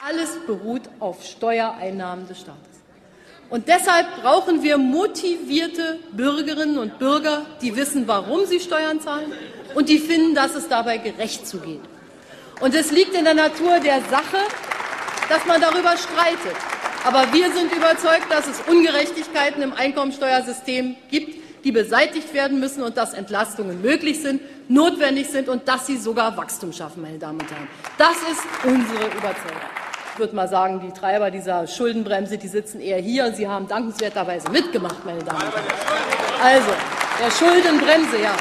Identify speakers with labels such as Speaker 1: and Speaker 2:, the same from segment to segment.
Speaker 1: Alles beruht auf Steuereinnahmen des Staates. Und deshalb brauchen wir motivierte Bürgerinnen und Bürger, die wissen, warum sie Steuern zahlen und die finden, dass es dabei gerecht zugeht. Und es liegt in der Natur der Sache, dass man darüber streitet. Aber wir sind überzeugt, dass es Ungerechtigkeiten im Einkommensteuersystem gibt, die beseitigt werden müssen und dass Entlastungen möglich sind, notwendig sind und dass sie sogar Wachstum schaffen, meine Damen und Herren. Das ist unsere Überzeugung. Ich würde mal sagen, die Treiber dieser Schuldenbremse, die sitzen eher hier und sie haben dankenswerterweise mitgemacht, meine Damen und Herren. Also, der Schuldenbremse, ja.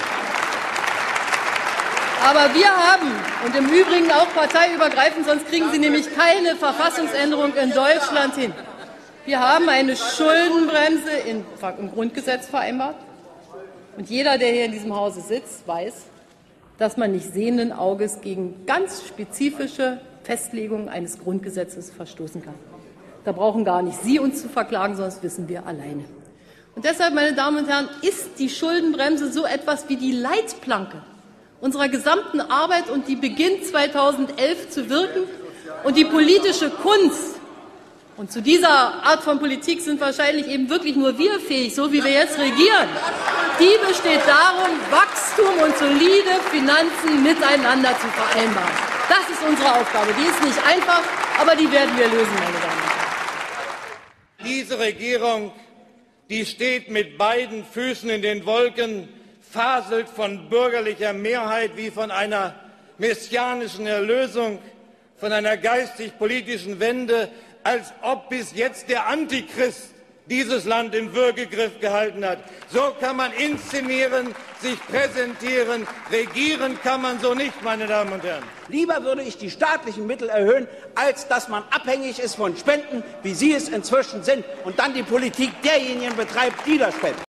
Speaker 1: Aber wir haben, und im Übrigen auch parteiübergreifend, sonst kriegen Sie nämlich keine Verfassungsänderung in Deutschland hin. Wir haben eine Schuldenbremse im Grundgesetz vereinbart. Und jeder, der hier in diesem Hause sitzt, weiß, dass man nicht sehenden Auges gegen ganz spezifische Festlegungen eines Grundgesetzes verstoßen kann. Da brauchen gar nicht Sie uns zu verklagen, sondern das wissen wir alleine. Und deshalb, meine Damen und Herren, ist die Schuldenbremse so etwas wie die Leitplanke unserer gesamten Arbeit, und die beginnt 2011 zu wirken. Und die politische Kunst, und zu dieser Art von Politik sind wahrscheinlich eben wirklich nur wir fähig, so wie wir jetzt regieren, die besteht darum, Wachstum und solide Finanzen miteinander zu vereinbaren. Das ist unsere Aufgabe. Die ist nicht einfach, aber die werden wir lösen, meine Damen und Herren.
Speaker 2: Diese Regierung, die steht mit beiden Füßen in den Wolken, faselt von bürgerlicher Mehrheit wie von einer messianischen Erlösung, von einer geistig-politischen Wende, als ob bis jetzt der Antichrist dieses Land im Würgegriff gehalten hat. So kann man inszenieren, sich präsentieren, regieren kann man so nicht, meine Damen und Herren.
Speaker 3: Lieber würde ich die staatlichen Mittel erhöhen, als dass man abhängig ist von Spenden, wie Sie es inzwischen sind, und dann die Politik derjenigen betreibt, die das spenden.